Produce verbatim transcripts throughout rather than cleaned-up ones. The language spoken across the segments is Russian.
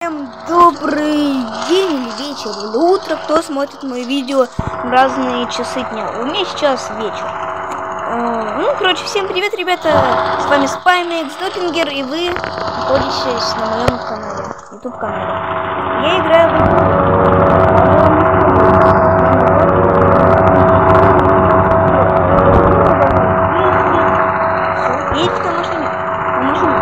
Всем добрый день, или вечер, или утро, кто смотрит мои видео в разные часы дня. У меня сейчас вечер. Ну, короче, всем привет, ребята. С вами Спаймикс Доппингер, и вы находитесь на моем канале, ютуб канале. Я играю в... Едете на машине? На машине.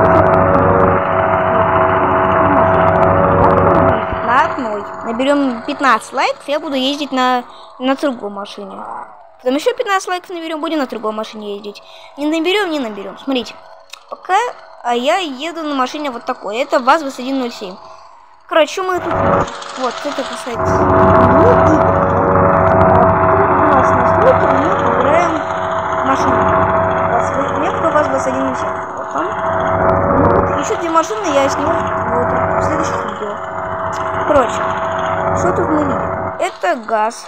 На одной. Наберем пятнадцать лайков, я буду ездить на, на другой машине. Потом еще пятнадцать лайков наберем, будем на другой машине ездить. Не наберем, не наберем. Смотрите. Пока а я еду на машине вот такой. Это ВАЗ двадцать один ноль семь. Короче, что мы тут... Вот, это касается... Ну, и... У нас настройки, мы выбираем машину. У меня пока ВАЗ двадцать один ноль семь. Вот там. Вот, еще две машины я сниму вот, в следующих видео. Короче, что тут мы видим? Это газ.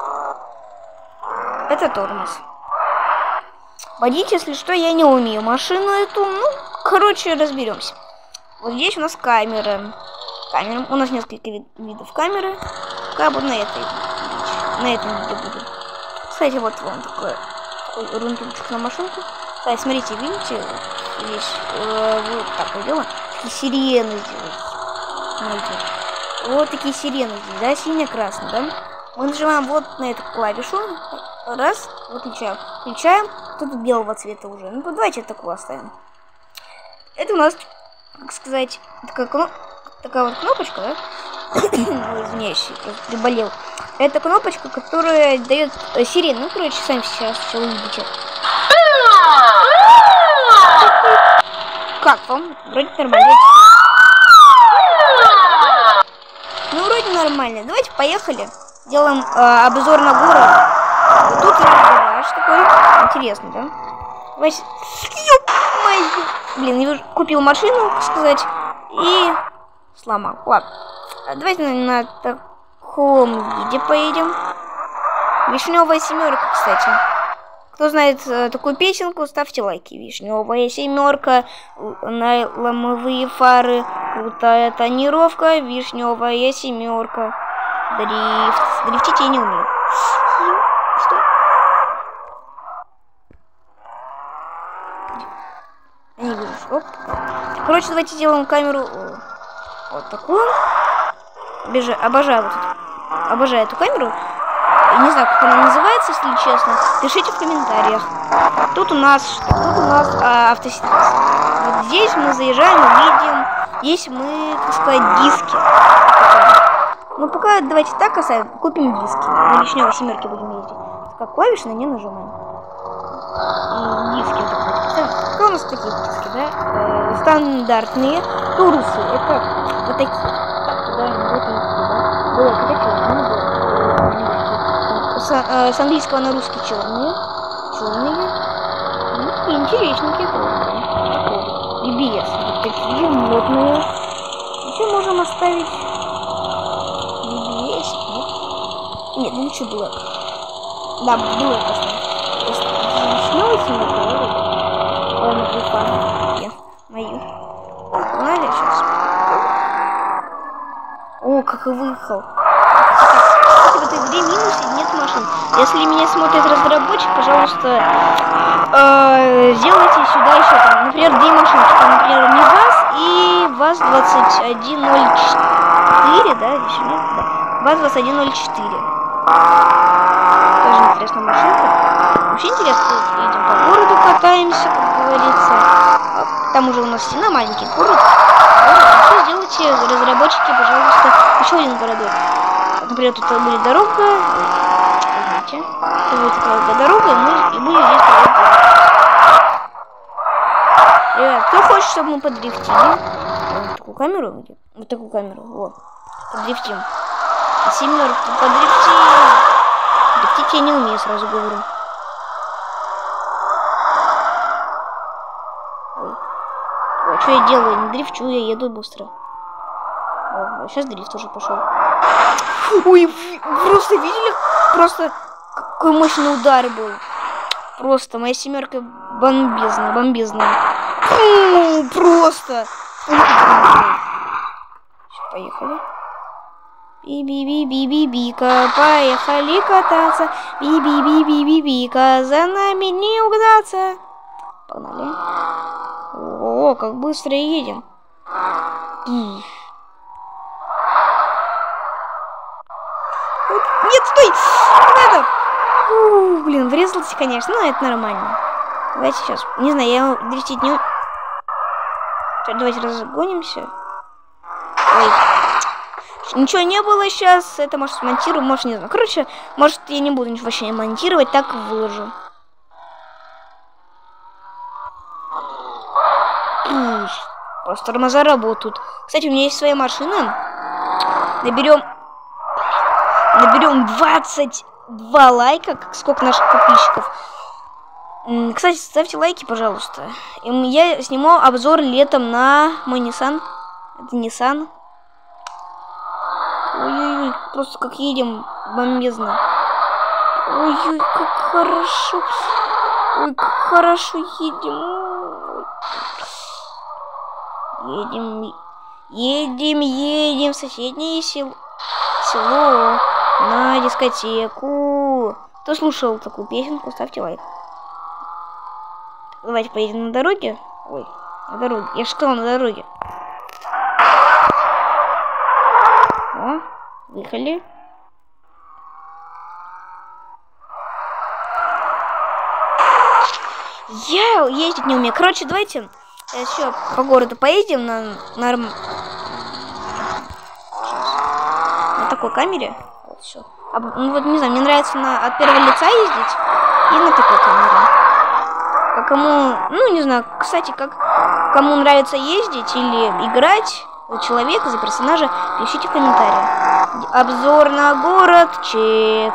Это тормоз. Водить, если что, я не умею машину эту. Ну, короче, разберемся. Вот здесь у нас камера. Камера. У нас несколько вид видов камеры. Как бы на этой. На этом видео буду. Кстати, вот вон такой, такой рундунчик на машинку. Кстати, смотрите, видите? Здесь э, вот такое дело. Такие сирены здесь. Смотрите. Вот такие сирены здесь, да? Сине-красный, да? Мы нажимаем вот на эту клавишу. Раз, выключаем. Включаем. Тут белого цвета уже. Ну, давайте такую оставим. Это у нас, как сказать, такая, кноп... такая вот кнопочка, да? Ой, извиняюсь, я приболел. Это кнопочка, которая дает сирену. Ну, короче, сами сейчас все увидите. Как вам? Вроде нормально. Ну, вроде нормально. Давайте поехали. Делаем э, обзор на город. Вот тут гараж такой. Интересно, да? Давайте... Блин, я купил машину, так сказать, и сломал. Ладно. Давайте на, на таком виде поедем. Вишневая семерка, кстати. Кто знает э, такую песенку, ставьте лайки. Вишневая семерка, на ломовые фары, крутая тонировка, вишневая семерка. Дрифт. Дрифтить я не умею. Что? Я не вижу. Оп. Короче, давайте сделаем камеру вот такую. Бежа... Обожаю вот эту. Обожаю эту камеру. Не знаю, как она называется, если честно. Пишите в комментариях. Тут у нас что? Тут у нас а, автосервис. Вот здесь мы заезжаем, видим. Здесь мы, так сказать, диски. Ну пока давайте так оставим. Купим диски. На вишневой семерке будем ездить. Как клавиши на не нажимаем. И диски вот так вот. Какие у нас такие диски, да? Э, стандартные. Турусы. Это вот такие. Так, туда, вот они, да? Было, это черные. С, э, с английского на русский черные. Черные. Ну, такие интересненькие тоже. би би эс. Вот такие модные. Еще можем оставить би би эс. Нет, нет, лучше Black. Да, Black оставим. Вишневый семерка. Ладно, припану. Нет, мою. Погнали сейчас. О, как и выехал. В этой игре минусе нет машин. Если меня смотрит разработчик, пожалуйста, э, сделайте сюда еще там, например, две машинки. Там, например, не ВАЗ и ВАЗ двадцать один ноль четыре, да, еще нет, да. ВАЗ двадцать один ноль четыре. Тоже интересная машинка. Вообще интересно, едем по городу, катаемся, как говорится. Там уже у нас стена, маленький город. Еще сделайте, разработчики, пожалуйста, еще один городок. Например, тут будет дорога. Смотрите. Тут будет такая дорога, и мы и будем здесь дорога. Ребят, кто хочет, чтобы мы подрифтили? Вот такую камеру. Вот такую камеру. Вот. Подрифтим. Семерку подрифти. Дрифтить я не умею, сразу говорю. Ой. Ой, что я делаю? Не дрифчу, я еду быстро. О, сейчас дрифт уже пошел. Ой, просто видели? Просто какой мощный удар был. Просто моя семерка бомбезная, бомбезная. Просто. Поехали. Би-би-би-би-би-бика, поехали кататься. Би-би-би-би-би-бика, за нами не угнаться. Погнали. О, как быстро едем. Нет, стой! Надо! Фу, блин, врезался, конечно, но это нормально. Давайте сейчас. Не знаю, я дрифтить не... Давайте разгонимся. Ой. Ничего не было сейчас. Это, может, смонтирую, может, не знаю. Короче, может, я не буду ничего вообще монтировать, так выложу. Просто тормоза работают. Кстати, у меня есть своя машина. Наберем... Наберем двадцать два лайка. Сколько наших подписчиков. Кстати, ставьте лайки, пожалуйста. Я сниму обзор летом на мой Nissan. Это Nissan. Ой-ой-ой, просто как едем бомбезно. Ой-ой, как хорошо. Ой, как хорошо едем. Едем, едем, едем в соседнее село, село на дискотеку. Кто слушал такую песенку, ставьте лайк. Давайте поедем на дороге. Ой, на дороге. Я же сказал, на дороге. О, выехали. Я ездить не умею. Короче, давайте еще по городу поедем на норм... на такой камере. Вот, все. А, ну вот, не знаю, мне нравится на... от первого лица ездить и на такой камере. Как кому, ну не знаю, кстати, как кому нравится ездить или играть за человека, за персонажа, пишите в комментариях. Обзор на город, чек.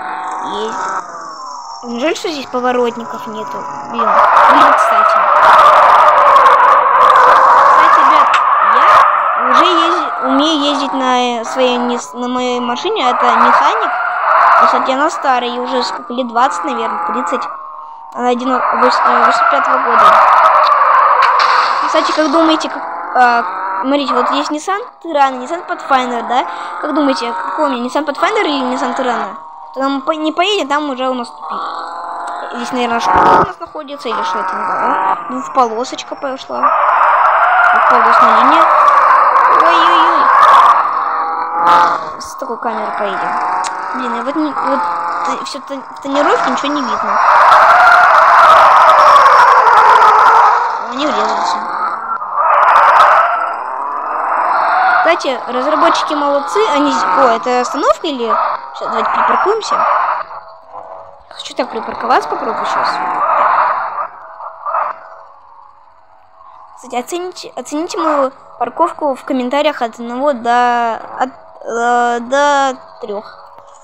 Есть. Жаль, что здесь поворотников нету. Блин, блин, кстати. Кстати, ребят, я уже езди, умею ездить на своей на моей машине. Это механик. Кстати, она старая, ей уже сколько лет, двадцать, наверное, тридцать. Она восемьдесят пятого года. Кстати, как думаете, как, а, смотрите, вот есть Nissan Terrano, Nissan Pathfinder, да? Как думаете, какой у меня, Nissan Pathfinder или Nissan Terrano? То нам не поедем, там уже у нас тупик. Здесь, наверное, школа у нас находится, или что это, не знаю. Двухполосочка пошла. Двухполосная линия. Ой-ой-ой. С такой камерой поедем. Блин, я вот, не, вот все в тонировке ничего не видно. Не врезался. Кстати, разработчики молодцы. Они... О, это остановка или... Сейчас, давайте припаркуемся. Хочу так припарковаться, попробую сейчас. Кстати, оцените, оцените мою парковку в комментариях от одного до... От, э, до трех.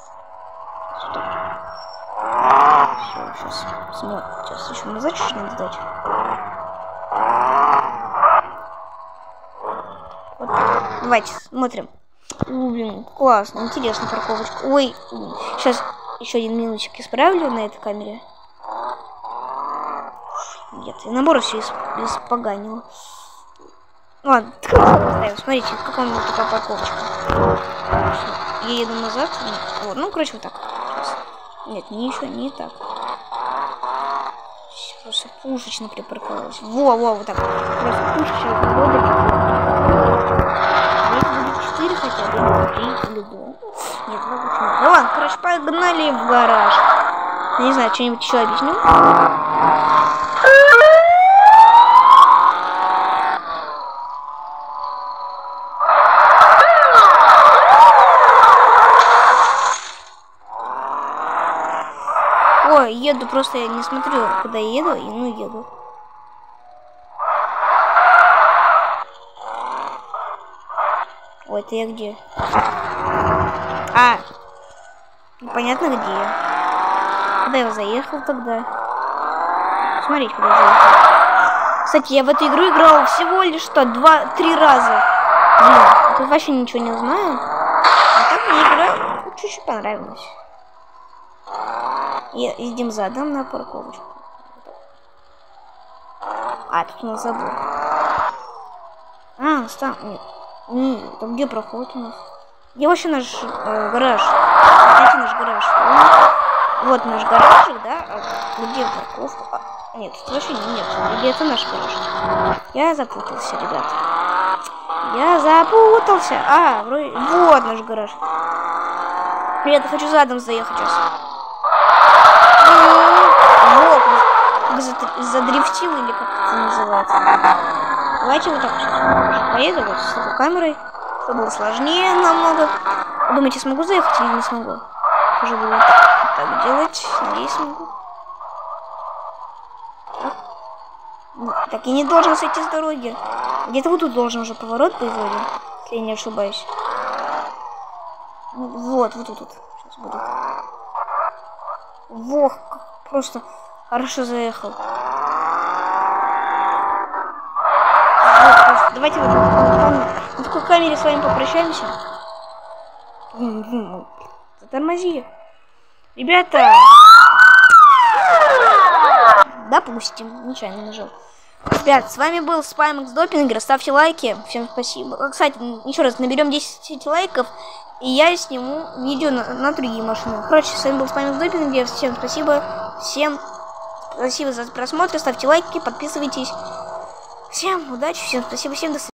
Все, сейчас смотрим. Сейчас еще назад чуть-чуть надо сдать. Вот. Давайте смотрим. У, блин, классно, интересно парковочка. Ой, сейчас еще один минуточек исправлю на этой камере. Нет, я наоборот все испоганил. Ладно, смотрите, какая у меня такая парковочка. Я еду назад. Вот, ну, короче, вот так. Сейчас. Нет, не еще не так. Просто пушечно припарковалась. Во, во, вот так. Просто пушечно припарковалась. четыре хотя бы, три любого. Нет, ну, ну ладно, короче, погнали в гараж. Я не знаю, что-нибудь еще объясню. Ой, еду, просто я не смотрю, куда я еду, и ну еду. Ой, это я где? А, непонятно где я. Куда я заехал тогда? Смотрите, куда я заехал. Кстати, я в эту игру играл всего лишь что, два-три раза. Блин, тут вообще ничего не знаю. А так мне игра чуть-чуть понравилась. И идем задом на парковочку. А, тут у нас забор. А, там, нет. Не, там где проход у нас? Где вообще наш э, гараж? Смотрите, наш гараж. Вот наш гаражик, да? А где парковка? А, нет, тут вообще нет. Или это наш гараж? Я запутался, ребят. Я запутался. А, вроде... вот наш гараж. Ребята, хочу задом заехать сейчас. Вот, как задрифтил или как это называется. Давайте вот так сейчас поеду вот с такой камерой, чтобы было сложнее намного. Думаете, смогу заехать или не смогу? Уже буду вот так делать. Надеюсь, смогу. Так. Так, я не должен сойти с дороги. Где-то вот тут должен уже поворот быть вроде, если я не ошибаюсь. Вот, вот тут. Сейчас будет. Вох, просто хорошо заехал. Вот, просто, давайте вот на такой камере с вами попрощаемся. Затормози. Ребята. Допустим, нечаянно нажал. Ребят, с вами был Спаймакс Допингер. Ставьте лайки. Всем спасибо. Кстати, еще раз, наберем десять лайков, и я сниму видео на, на другие машины. Короче, с вами был Спаймакс Допингер. Всем спасибо. Всем спасибо за просмотр. Ставьте лайки, подписывайтесь. Всем удачи, всем спасибо, всем до свидания.